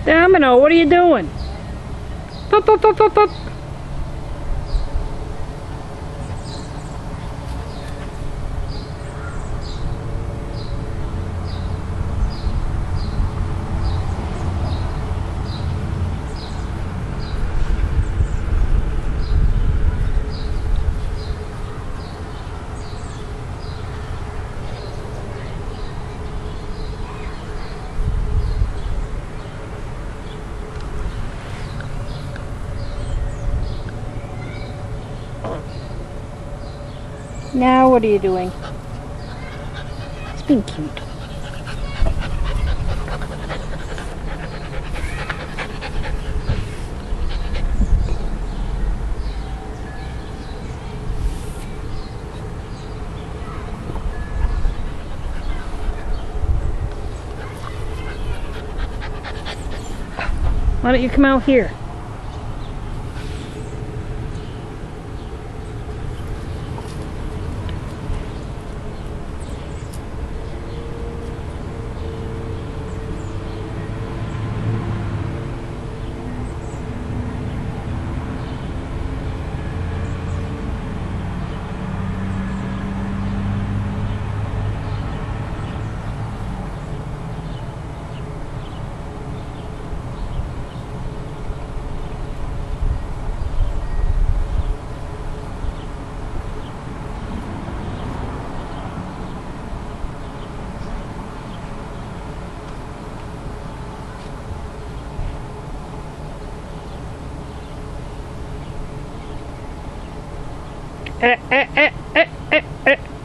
Domino, what are you doing? Pop, pop, pop, pop, pop. Now what are you doing? It's being cute. Why don't you come out here? Eh, eh, eh, eh, eh, eh.